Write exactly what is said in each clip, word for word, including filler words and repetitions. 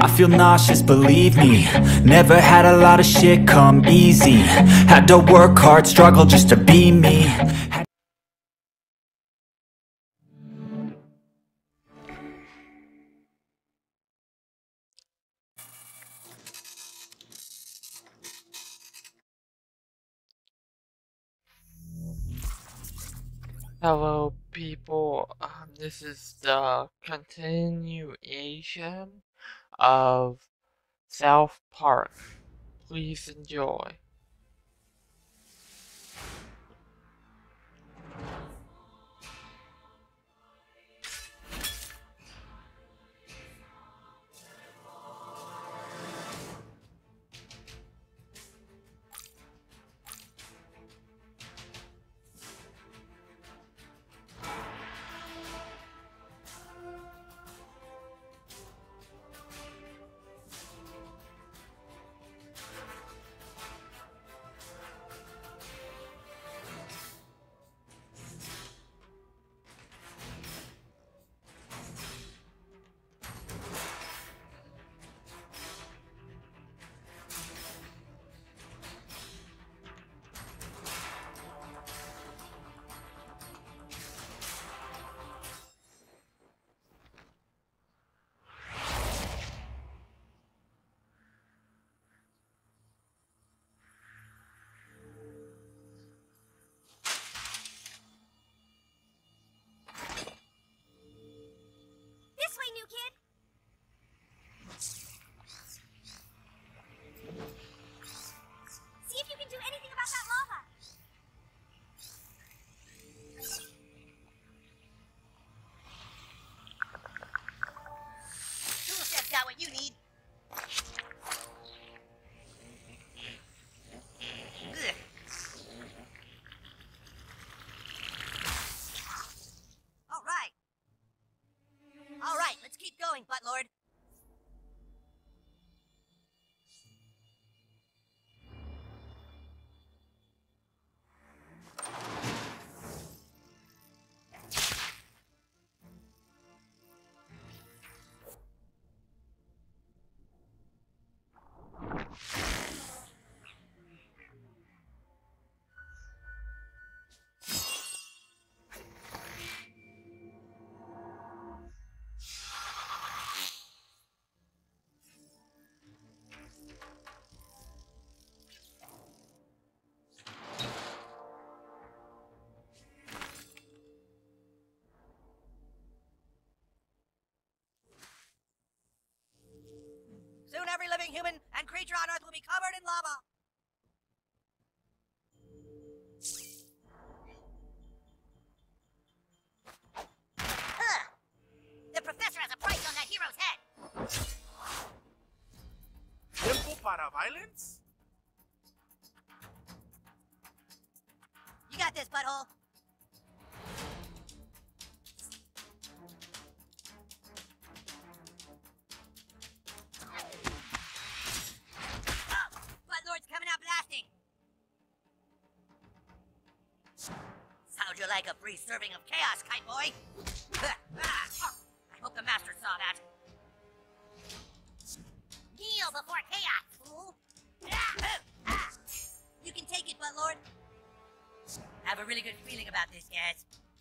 I feel nauseous, believe me. Never had a lot of shit come easy. Had to work hard, struggle just to be me. Had Hello people, um, this is the continuation of South Park. Please enjoy. This way, new kid! See if you can do anything about that lava! Tool set's got what you need. Ugh. All right. All right, let's keep going, Buttlord. Soon every living human and creature on Earth will be covered in lava. Ugh. The professor has a price on that hero's head. ¿Tiempo para violence? You got this, butthole. Oh, Buttlord's coming out blasting. How'd you like a free serving of chaos, kite boy? I hope the master saw that. Kneel before chaos, fool! You can take it, Buttlord. I have a really good feeling about this, guys.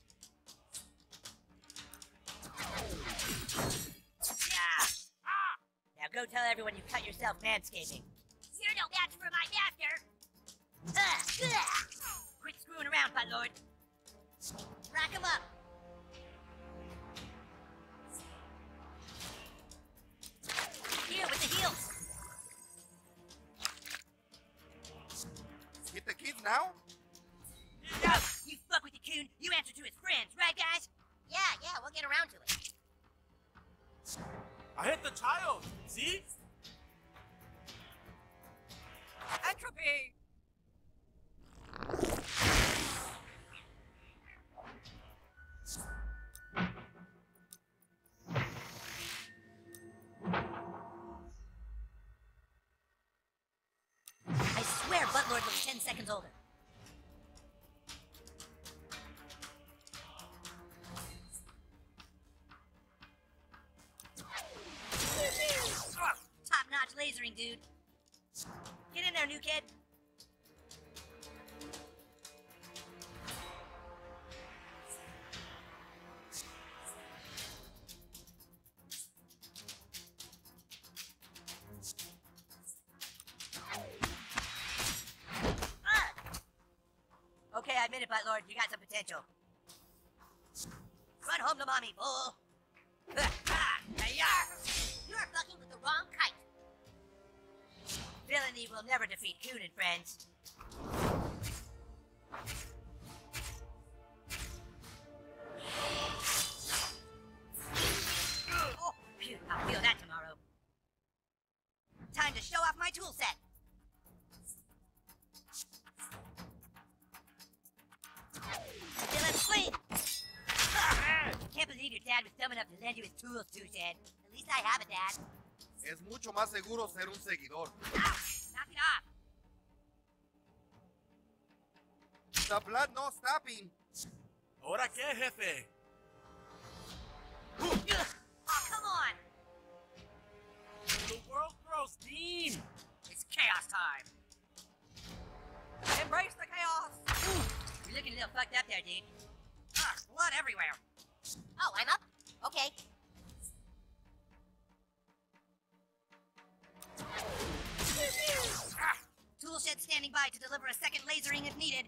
Yeah. Now go tell everyone you cut yourself manscaping. You're no match for my master. Quit screwing around, Buttlord. Rack him up. Here with the heels. Hit the kids now? Yeah. You fuck with the coon, you answer to his friends, right, guys? Yeah, yeah, we'll get around to it. I hit the child. See? Entropy! I swear Buttlord looks ten seconds older. dude. Get in there, new kid. Okay, I admit it, but Lord, you got some potential. Run home to mommy, fool. You're fucking with the wrong kite. Villainy will never defeat Coon and friends. Oh, phew, I'll feel that tomorrow. Time to show off my tool set. Dylan, swing! Can't believe your dad was dumb enough to lend you his tools, Touchhead. At least I have a dad. Es mucho más seguro ser un seguidor. Ow! Knock it off! The blood no stopping. ¿Ahora qué, jefe? Ugh. Oh, come on! The world grows steam. It's chaos time! Embrace the chaos! Ooh, you're looking a little fucked up there, dude. Ugh, blood everywhere. Oh, I'm up? Okay. Ah, tool shed standing by to deliver a second lasering if needed.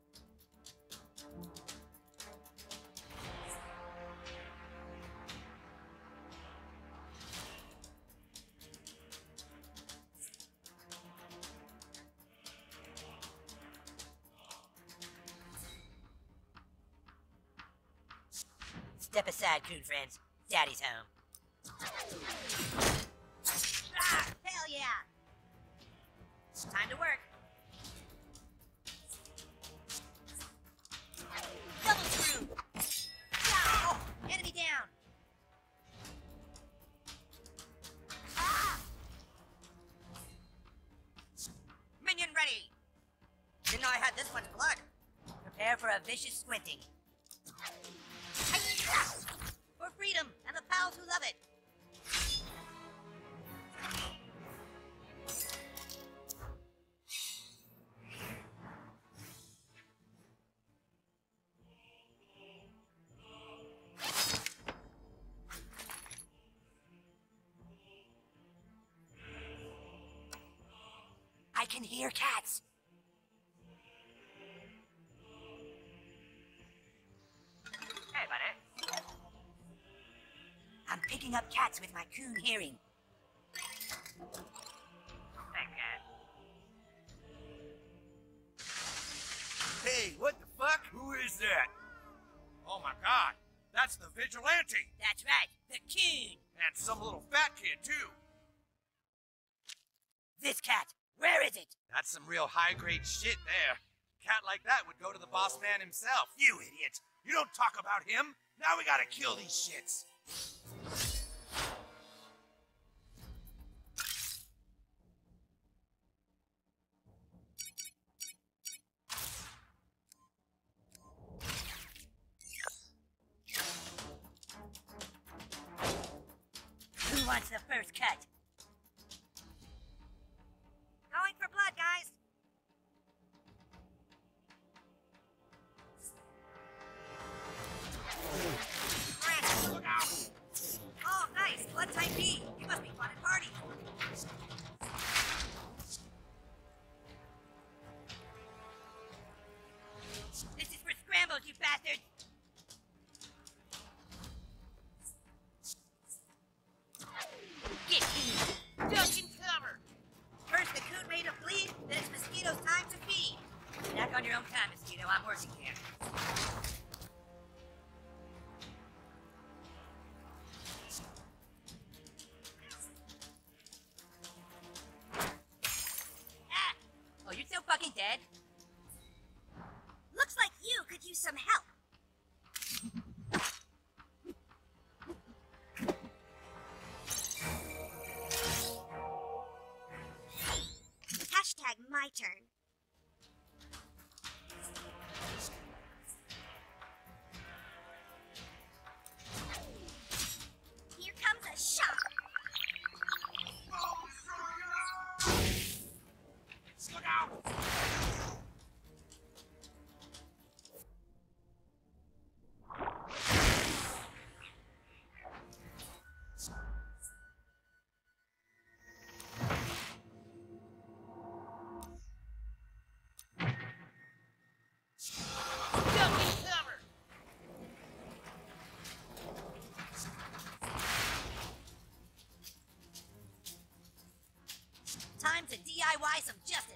Step aside, Coon friends. Daddy's home. Ah, hell yeah! Time to work. Double screw! Ah, oh, enemy down! Ah! Minion ready! Didn't know I had this much blood. Prepare for a vicious squinting. For freedom and the pals who love it. I can hear cats. Hey, buddy. I'm picking up cats with my Coon hearing. Thanks, cat. Hey, what the fuck? Who is that? Oh my god, that's the vigilante! That's right, the Coon. And some little fat kid, too. This cat, where is it? That's some real high-grade shit there. Cat like that would go to the boss man himself. You idiot! You don't talk about him! Now we gotta kill these shits! Who wants the first cut? Going for blood, guys. Grant, look out! Oh, nice. Blood type B. You must be fun at parties. This is for scrambles, you bastards. Get in. Duck and cover. First the Coon made a bleed, then it's Mosquito's time to feed. Back on your own time, Mosquito. I'm working here. Ah! Oh, you're so fucking dead. Looks like you could use some help. Hashtag my turn. Here comes a shot. to D I Y some justice.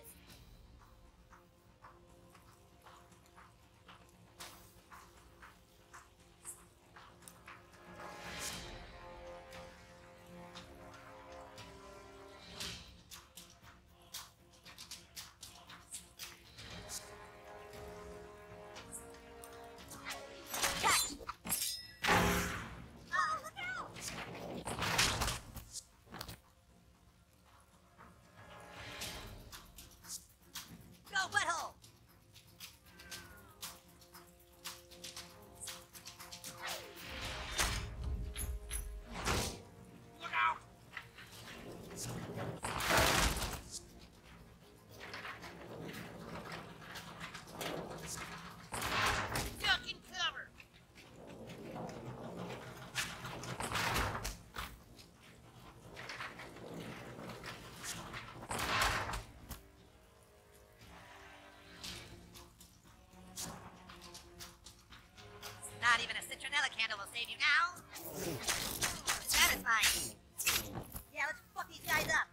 Not even a citronella candle will save you now. Satisfying. Yeah, let's fuck these guys up.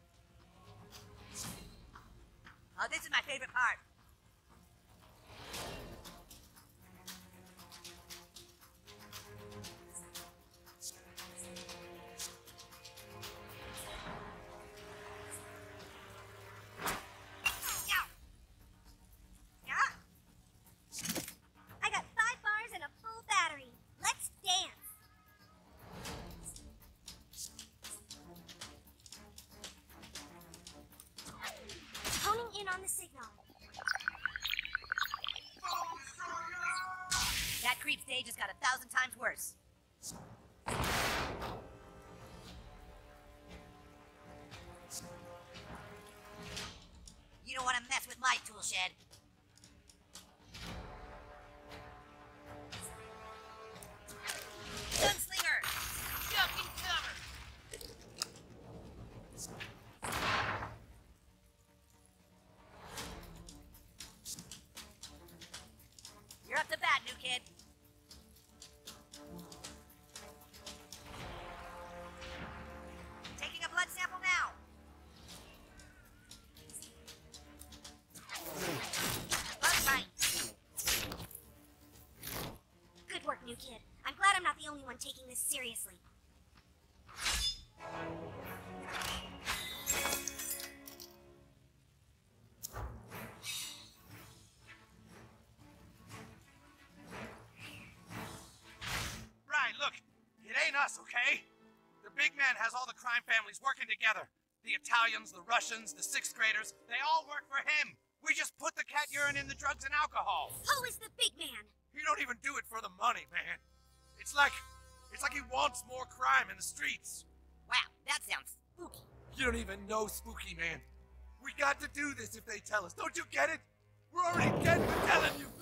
Oh, this is my favorite part. On the signal. That creep stage just got a thousand times worse. You don't want to mess with my tool shed. Gunslinger! Duck and cover! You're up to bat, new kid. Taking a blood sample now. Bug bite. Good work, new kid. I'm glad I'm not the only one taking this seriously. Okay? The big man has all the crime families working together. The Italians, the Russians, the sixth graders, they all work for him. We just put the cat urine in the drugs and alcohol. Who is the big man? He don't even do it for the money, man. It's like, it's like he wants more crime in the streets. Wow, that sounds spooky. You don't even know spooky, man. We got to do this if they tell us. Don't you get it? We're already dead for telling you.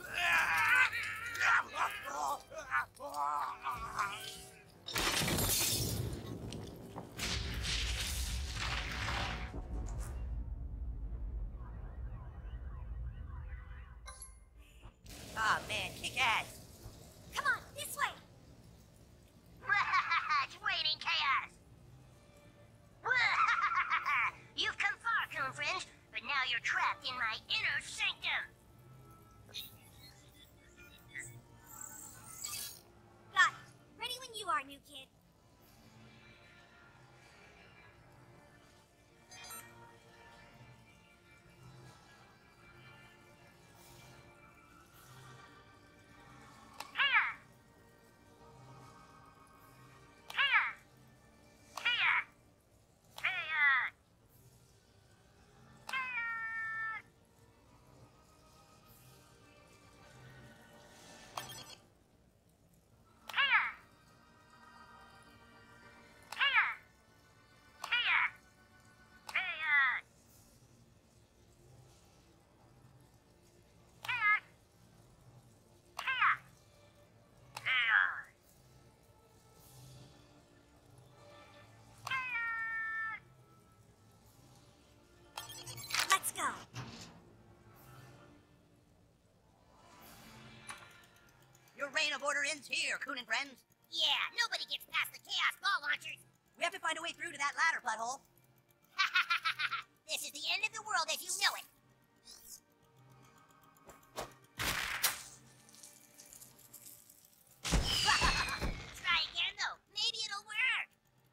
Oh man, kick ass. Come on, this way. It's waiting chaos. You've come far, Coon Fringe, but now you're trapped in my inner sanctum. Got it. Ready when you are, new kid. Let's go. Your reign of order ends here, Coon and friends. Yeah, nobody gets past the chaos ball launchers. We have to find a way through to that ladder, butthole. This is the end of the world as you know it. Try again, though. Maybe it'll work.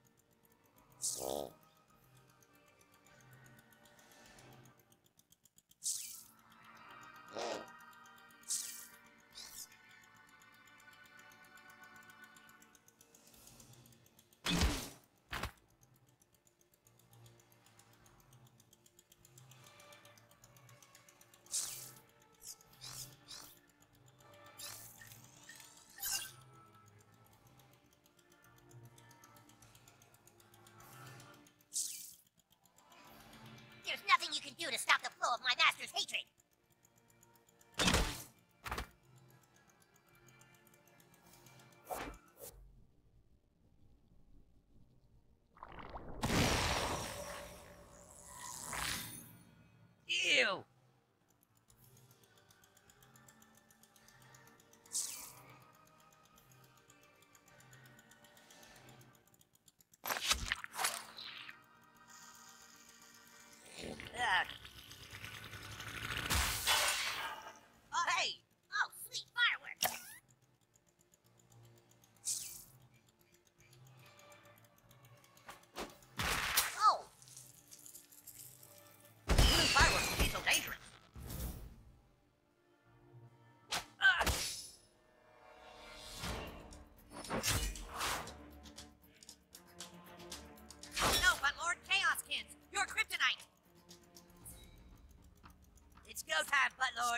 There's nothing you can do to stop the flow of my master's hatred. Ew! Ugh. Oh, hey! Oh, sweet fireworks! Oh! Who knew fireworks would be so dangerous? Ugh. No, but Lord Chaos Kids, you're kryptonite! It's go time, Buttlord.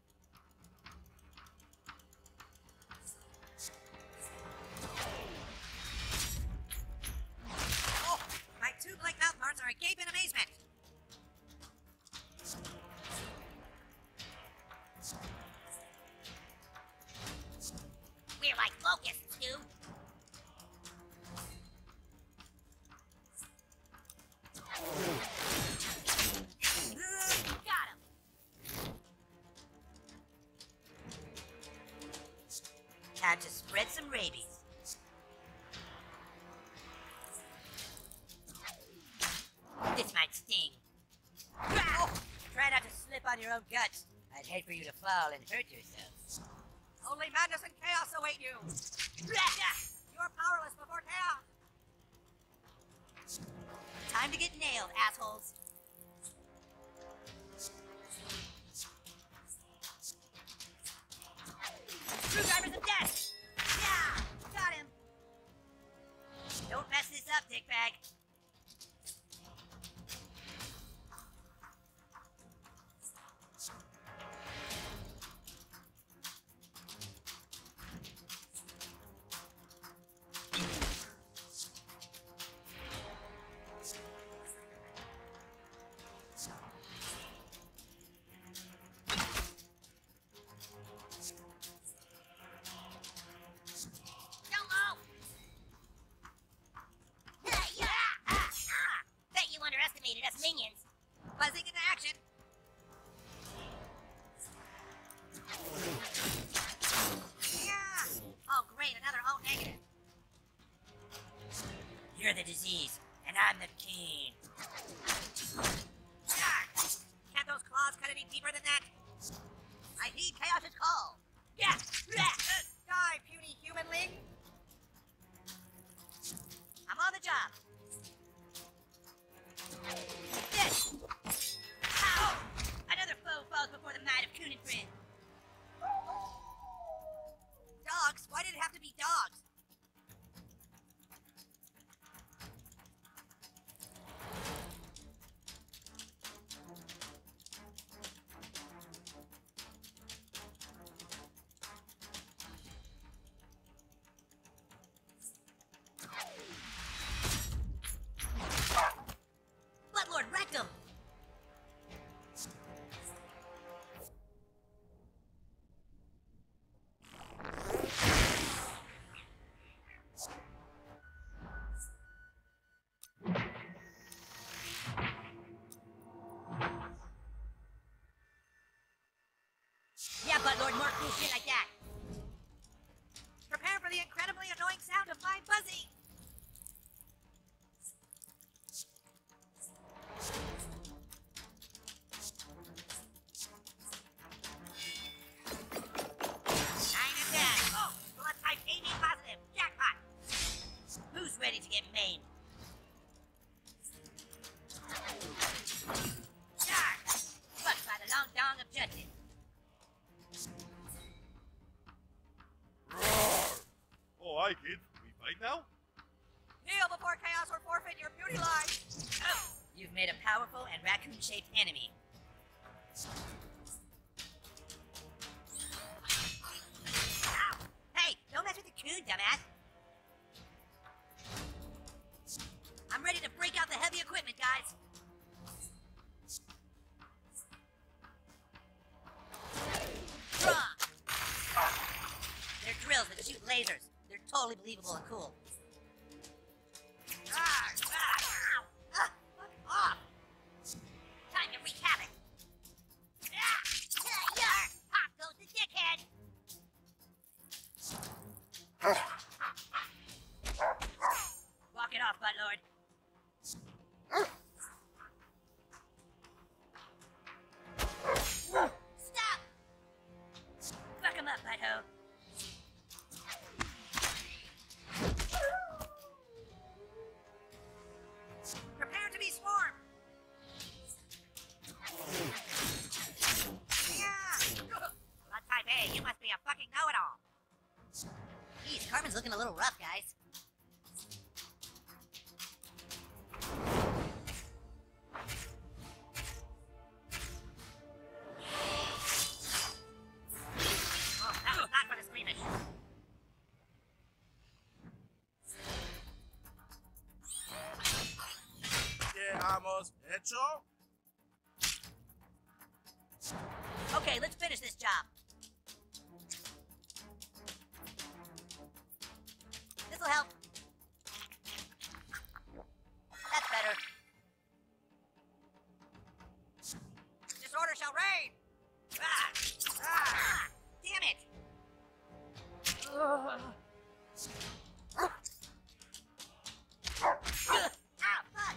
Oh, my two black mouth parts are agape in amazement. We're like locusts, dude. Got him. Time to spread some rabies. This might sting. Oh, try not to slip on your own guts. I'd hate for you to fall and hurt yourself. Only madness and chaos await you. You're powerless before chaos. Time to get nailed, assholes. Screwdrivers of death! Yeah! Got him! Don't mess this up, dickbag. Yolo! Yeah! Ah, ah. Bet you underestimated us minions. Buzzing into action. Yeah! Oh, great, another O negative. You're the disease, and I'm the king. Ah, can't those claws cut any deeper than that? I heed Chaos's call. Yeah! Die, puny humanling! I'm on the job. This! Ow! Another foe falls before the might of Coon and Friend. Dogs? Why did it have to be dogs? Buttlord wrecked him! Yeah, Buttlord, more cool shit like that. Prepare for the incredibly annoying sound of my buzzing! Hi, kids. We fight now? Kneel before chaos or forfeit your beauty line! Oh, you've made a powerful and raccoon-shaped enemy. Ow! Hey, don't mess with the coon, dumbass! I'm ready to break out the heavy equipment, guys. Draw! They're drills that shoot lasers. They're totally believable and cool. Ah, ah, ow. Ah, fuck off! Time to wreak havoc! Ah, yeah, pop goes the dickhead! Walk it off, buttlord. Stop! Fuck him up, butthole. Prepare to be swarmed! Yeah! Not type A, you must be a fucking know-it-all. Geez, Carmen's looking a little rough, guys. Oh, that was not for the squeamish. ¿Qué hemos hecho? Okay, let's finish this job. This'll help. That's better. Disorder shall reign! Ah! Ah! Damn it! Ugh. Ugh. Ow, fuck!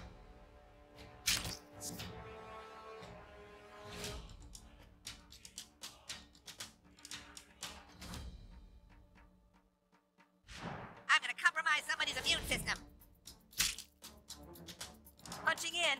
I'm gonna compromise somebody's immune system. Punching in.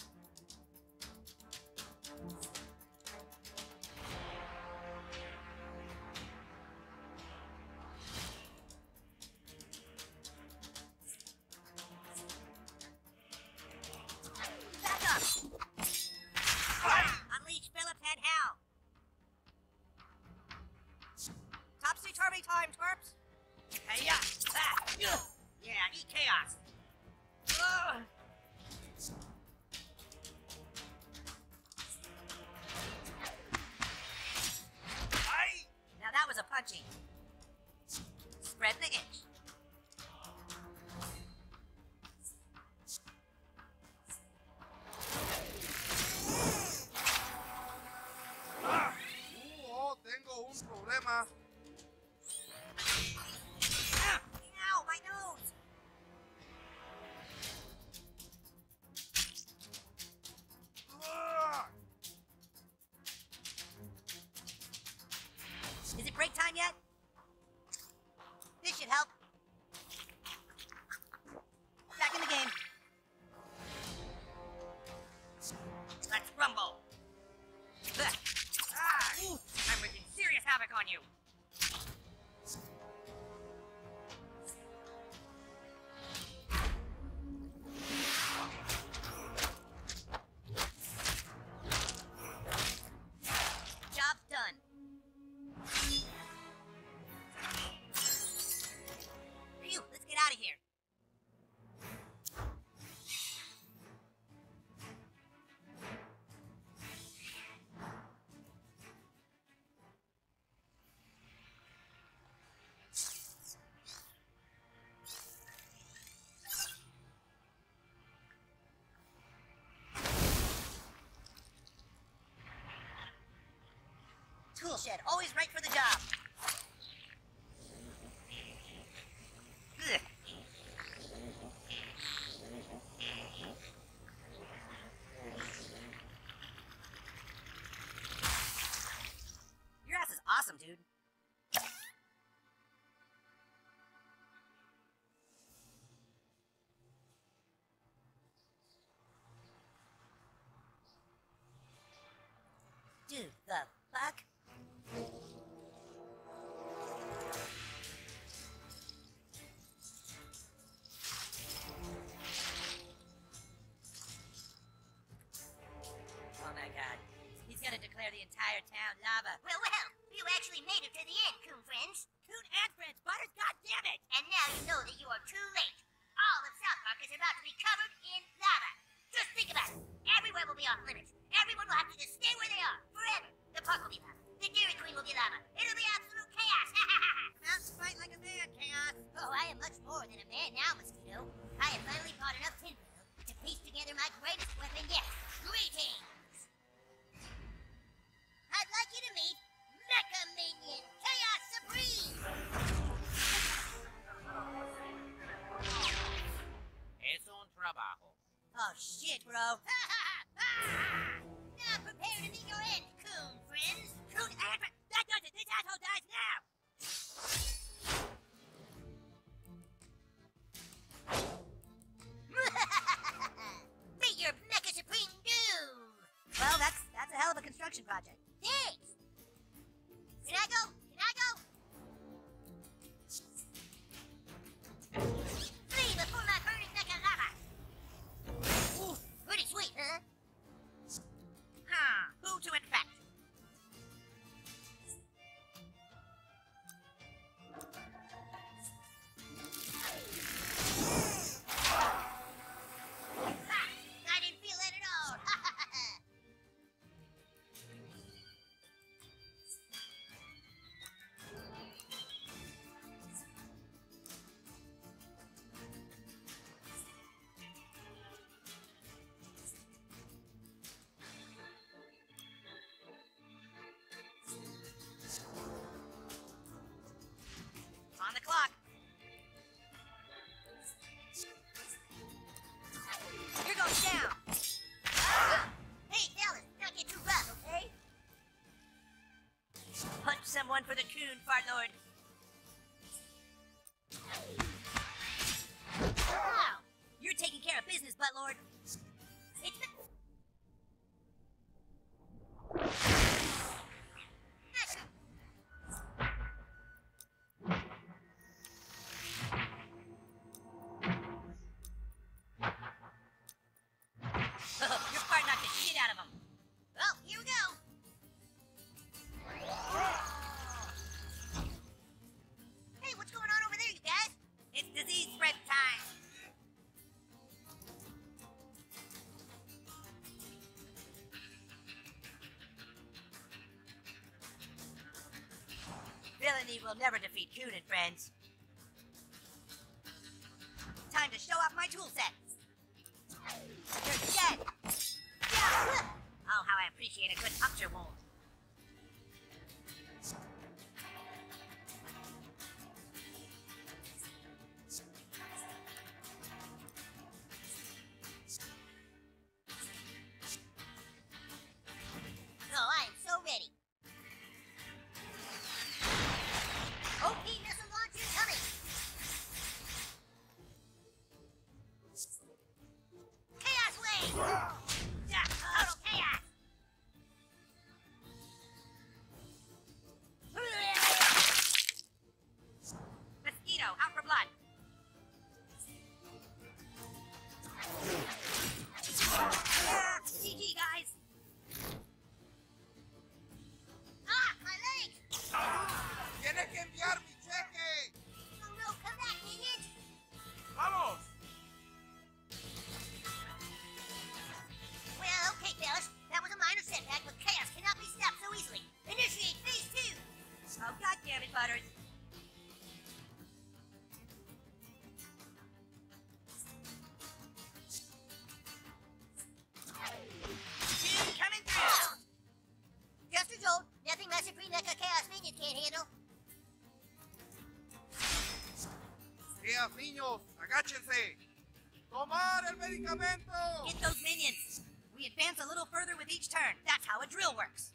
Back up. Unleash Phillips Head Hell. Topsy-turvy time, twerps. Hey, yeah. Ah. Ugh. Yeah, eat chaos. Ugh. ¡Ay! Now that was a punching. Spread the itch. ¡Ah! Uh, oh, tengo un problema. Ah, ow, my nose! Ah! Is it break time yet? This should help. Back in the game. Let's rumble. Ugh. Ah, ooh, I'm wreaking serious havoc on you. Job's done. Phew, let's get out of here. Tool shed, always right for the job. Ugh. Your ass is awesome, dude. Dude, the fuck? around lava. Well, well, you actually made it to the end, Coon Friends. Coon and friends, Butters, goddammit! And now you know that you are too late. All of South Park is about to be covered in lava. Just think about it. Everywhere will be off limits. Everyone will have to just stay where they are, forever. The park will be lava. The Dairy Queen will be lava. It'll be absolute chaos. Now fight like a man, Chaos. Oh, I am much more than a man now, Mosquito. I have finally bought enough tinfoil to piece together my greatest weapon yet. Greetings! I'd like you to meet Mecha Minion Chaos Supreme! Es un trabajo. Oh shit, bro. Now prepare to meet your end, Coon Friends. Coon and friends. That does it. This asshole dies now. Meet your Mecha Supreme Doom! Well, that's that's a hell of a construction project. Thanks! Can I go? Can I go? Flee before my burning mecha lava! Ooh, pretty sweet, huh? Huh. Who to infect? Ha! I didn't feel that at all! On the clock. Here goes down. Hey, Dallas, don't get too rough, okay? Punch someone for the coon, fart lord. Wow! You're taking care of business, butt lord. It's the... You're farting out the shit out of him. Oh, here we go! Hey, what's going on over there, you guys? It's disease spread time. Villainy will never defeat Coon and friends. Time to show off my tool set. You're dead. Yeah. Oh, how I appreciate a good puncture wound. Oh, I am so ready. O P missile launcher coming! Chaos Wave! Yeah, total chaos! Mosquito, out for blood. Ah, G G, guys. Ah, my legs! ¡Tienes que enviar mi cheque! Oh no, come back, minions! ¡Vamos! Well, okay, fellas. That was a minor setback, but chaos cannot be stopped so easily. Initiate phase two! Oh, God damn it, Butters. Dude, coming through. Just as old, nothing my Supreme Mecha Chaos Minion can't handle. Días, niños, agáchense. ¡Tomar el medicamento! Get those minions. We advance a little further with each turn. That's how a drill works.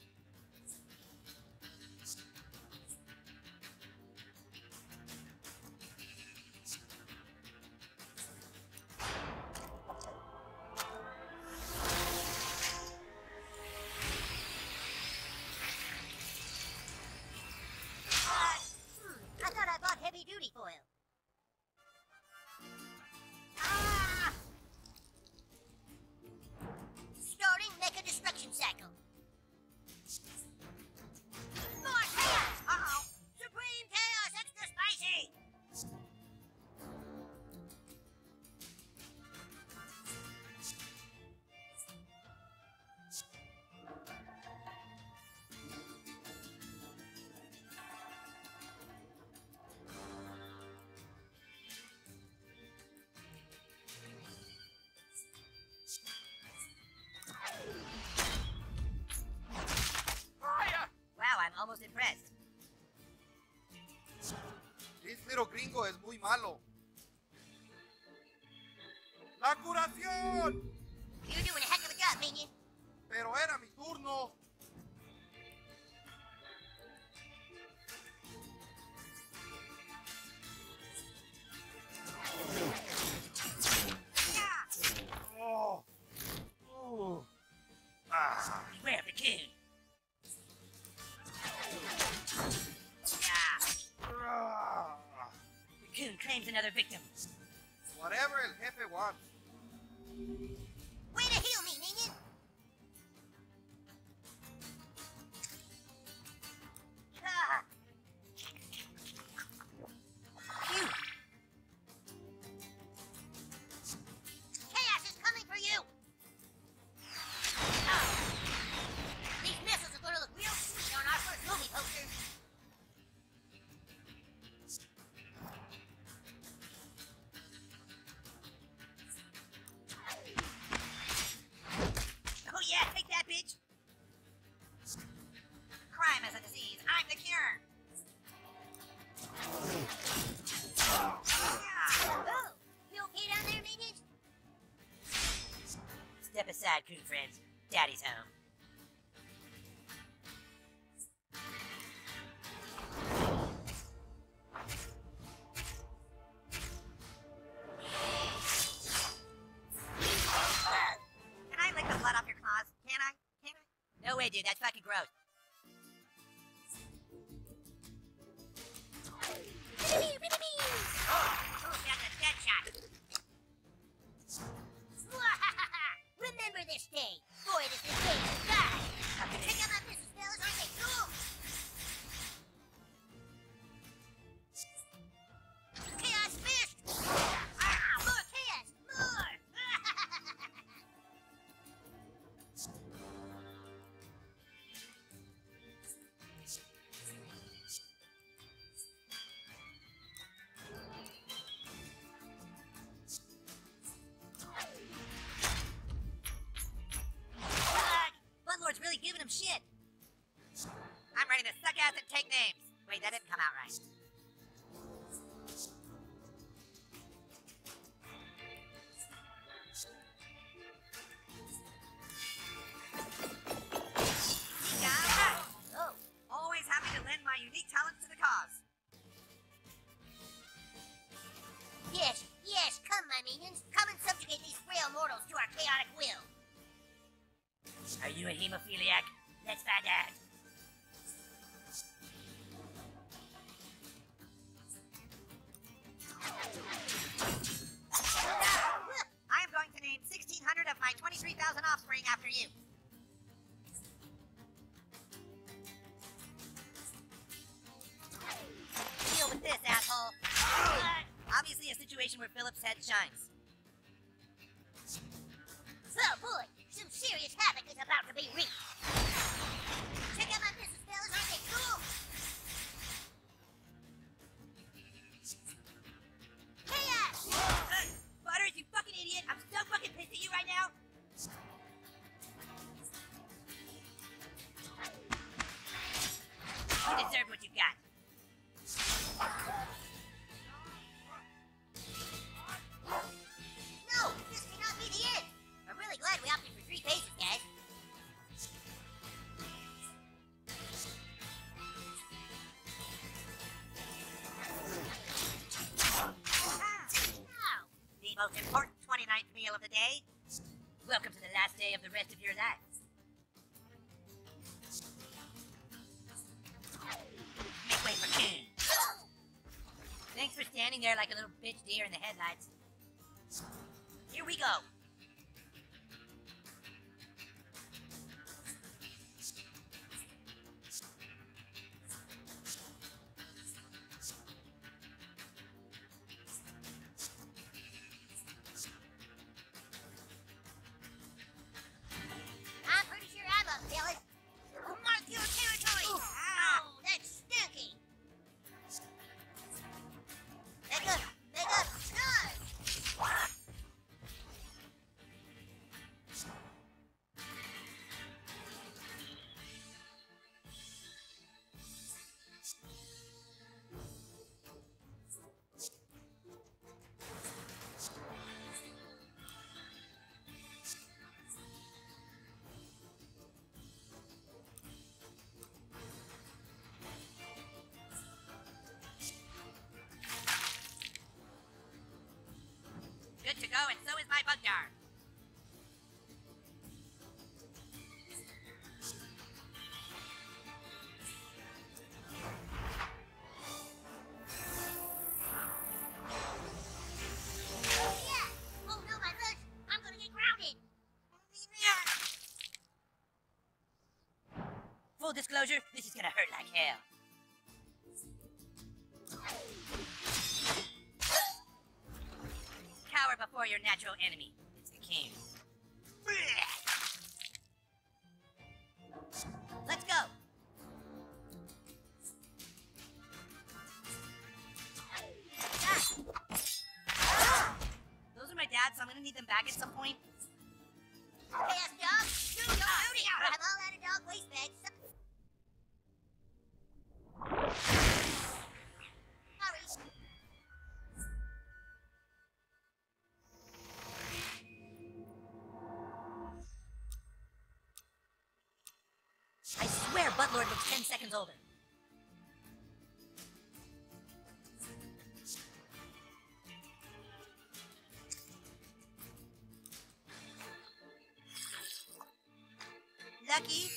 Hmm, I thought I bought heavy duty foil. Ah! Starting Mecha Destruction Cycle. vampiro gringo es muy malo. ¡La curación! You're doing a heck of a job, minion. Pero era mi turno. Oh. Oh. Ah. Beware of the king. Ah. The coon claims another victim. Whatever el jefe wants. Way to heal me, minion. Ah. Phew. Chaos is coming for you. Oh. These missiles are gonna look real sweet on our first movie poster. Oh yeah, take that, bitch! Crime is a disease. I'm the cure. Oh, you okay down there, minion? Step aside, coon friends. Daddy's home. Can I lick the blood off your claws? Can I? Can I? No way, dude. That's fucking gross. Oh, that's a dead shot. Remember this day. Boy, this is day to die. Check out my business, fellas. Aren't they cool? Chaos Fist! Ah, more chaos! More! Fuck! Bloodlord's really giving him shit. I'm ready to suck ass and take names. Wait, that didn't come out right. Yeah. Oh, always happy to lend my unique talents to the cause. Yes, yes, come, my minions. Come and subjugate these frail mortals to our chaotic will. Are you a hemophiliac? Let's find out. I am going to name sixteen hundred of my twenty-three thousand offspring after you. Deal with this, asshole. Obviously a situation where Philip's head shines. Oh boy, some serious havoc is about to be wreaked. Check out my business, fellas. Aren't they cool? Chaos! Butters, you fucking idiot! I'm so fucking pissed at you right now! You deserve what you got. No, this cannot be the end. I'm really glad we opted for three phases, guys. Now, the most important twenty-ninth meal of the day. Welcome to the last day of the rest of your lives. Make way for King. Thanks for standing there like a little bitch deer in the headlights. Here we go. I'm pretty sure I'm up, fellas. Mark your territory. Oh, that's stinky. Back up, back up, charge. to go, and so is my bug jar. Yeah! Oh no, my legs! I'm gonna get grounded! Full disclosure, this is gonna hurt like hell. Cower before your natural enemy. It's the king. Let's go! Ah! Those are my dad's, so I'm gonna need them back at some point. Fast dog! Do your duty! I'm all out of dog waste bags. Hurry! I swear Buttlord looks ten seconds older. Lucky.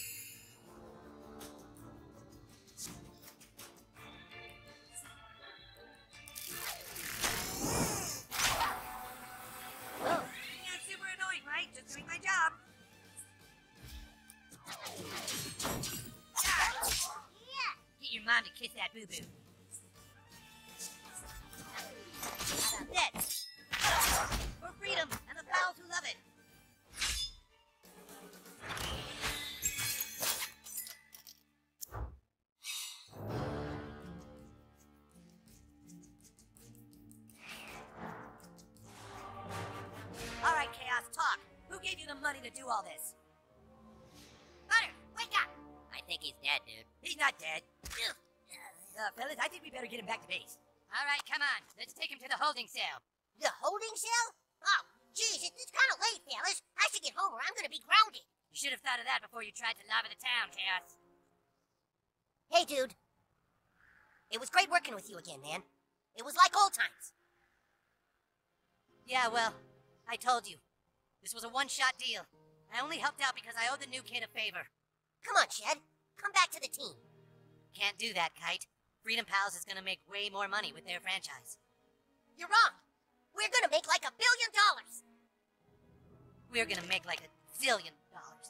Oh, yeah, super annoying, right? Just doing my job. Yeah! Get your mom to kiss that boo-boo. How about that? For freedom and the pals who love it. All right, Chaos, talk. Who gave you the money to do all this? Butter, wake up! I think he's dead, dude. He's not dead. Uh, fellas, I think we better get him back to base. All right, come on. Let's take him to the holding cell. The holding cell? Oh, geez, it- it's kind of late, fellas. I should get home or I'm gonna be grounded. You should have thought of that before you tried to lava the town, Chaos. Hey, dude. It was great working with you again, man. It was like old times. Yeah, well, I told you. This was a one-shot deal. I only helped out because I owed the new kid a favor. Come on, Shed. Come back to the team. Can't do that, Kite. Freedom Pals is gonna make way more money with their franchise. You're wrong. We're gonna make like a billion dollars. We're gonna make like a zillion dollars.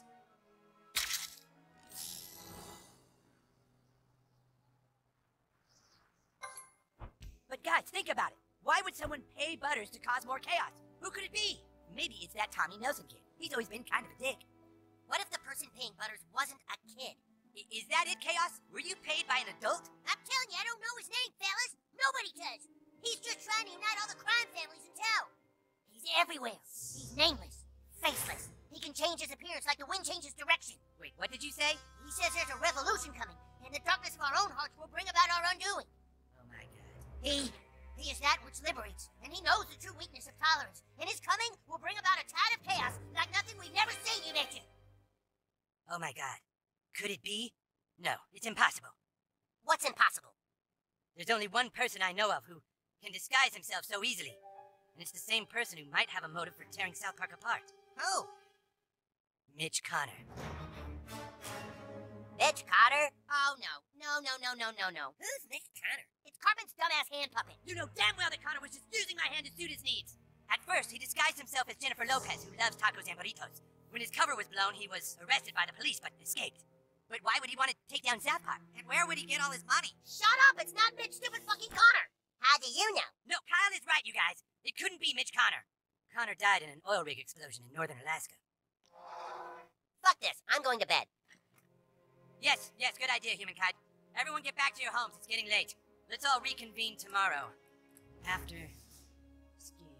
But guys, think about it. Why would someone pay Butters to cause more chaos? Who could it be? Maybe it's that Tommy Nelson kid. He's always been kind of a dick. What if the person paying Butters wasn't a kid? I- is that it, Chaos? Were you paid by an adult? I'm telling you, I don't know his name, fellas. Nobody does. He's just trying to unite all the crime families in town. He's everywhere. He's nameless, faceless. He can change his appearance like the wind changes direction. Wait, what did you say? He says there's a revolution coming, and the darkness of our own hearts will bring about our undoing. Oh my god. He, he is that which liberates, and he knows the true weakness of tolerance. And his coming will bring about a tide of chaos like nothing we've never seen, you betcha. Oh my god. Could it be? No, it's impossible. What's impossible? There's only one person I know of who can disguise himself so easily. And it's the same person who might have a motive for tearing South Park apart. Who? Mitch Connor. Mitch Carter? Oh, no. No, no, no, no, no, no. Who's Mitch Connor? It's Carbon's dumbass hand puppet. You know damn well that Connor was just using my hand to suit his needs. At first, he disguised himself as Jennifer Lopez, who loves tacos and burritos. When his cover was blown, he was arrested by the police, but escaped. But why would he want to take down South Park? And where would he get all his money? Shut up! It's not Mitch stupid fucking Connor! How do you know? No, Kyle is right, you guys. It couldn't be Mitch Connor. Connor died in an oil rig explosion in northern Alaska. Fuck this. I'm going to bed. Yes, yes, good idea, Humankind. Everyone get back to your homes. It's getting late. Let's all reconvene tomorrow. After skiing.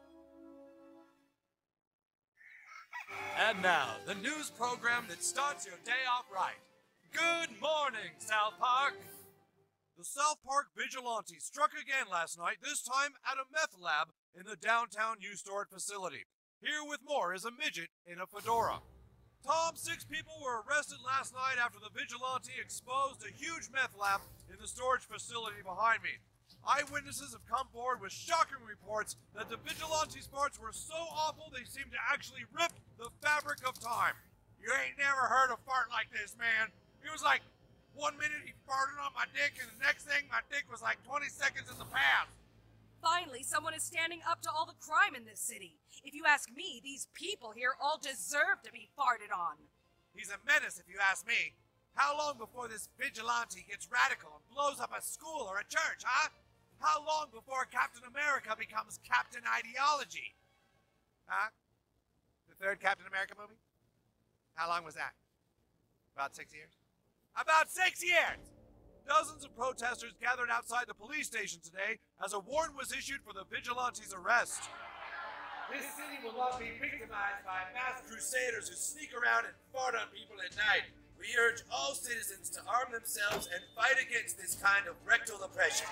And now, the news program that starts your day off right. Good morning, South Park! The South Park Vigilantes struck again last night, this time at a meth lab in the downtown U-Storage facility. Here with more is a midget in a fedora. Tom, six people were arrested last night after the vigilante exposed a huge meth lab in the storage facility behind me. Eyewitnesses have come forward with shocking reports that the vigilantes' farts were so awful they seemed to actually rip the fabric of time. You ain't never heard a fart like this, man. It was like, one minute he farted on my dick, and the next thing, my dick was like twenty seconds in the past. Finally, someone is standing up to all the crime in this city. If you ask me, these people here all deserve to be farted on. He's a menace, if you ask me. How long before this vigilante gets radical and blows up a school or a church, huh? How long before Captain America becomes Captain Ideology? Huh? The third Captain America movie? How long was that? About six years? About six years! Dozens of protesters gathered outside the police station today as a warrant was issued for the vigilante's arrest. This city will not be victimized by mass crusaders who sneak around and fart on people at night. We urge all citizens to arm themselves and fight against this kind of rectal oppression.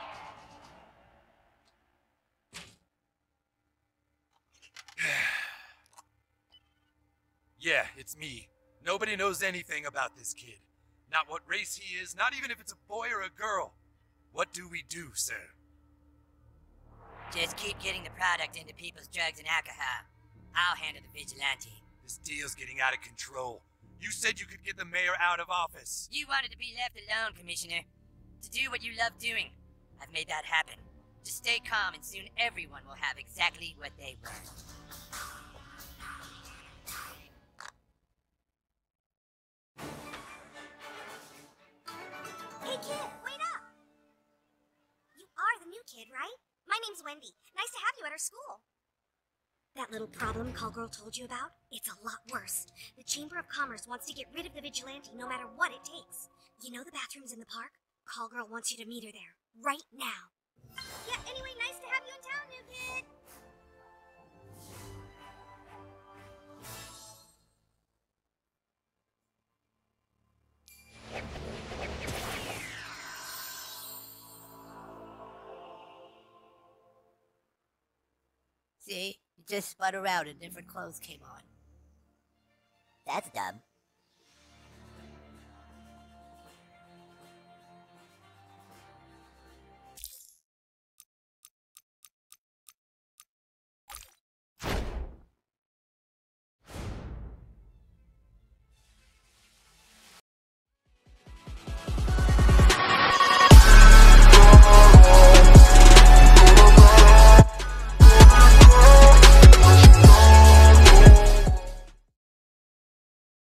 Yeah, it's me. Nobody knows anything about this kid. Not what race he is, not even if it's a boy or a girl. What do we do, sir? Just keep getting the product into people's drugs and alcohol. I'll handle the vigilante. This deal's getting out of control. You said you could get the mayor out of office. You wanted to be left alone, Commissioner. To do what you love doing. I've made that happen. Just stay calm and soon everyone will have exactly what they want. Hey kid, wait up! You are the new kid, right? My name's Wendy. Nice to have you at our school. That little problem Callgirl told you about? It's a lot worse. The Chamber of Commerce wants to get rid of the vigilante no matter what it takes. You know the bathrooms in the park? Callgirl wants you to meet her there, right now. Yeah, anyway, nice to have you in town, new kid! See? You just spun around and different clothes came on. That's dumb.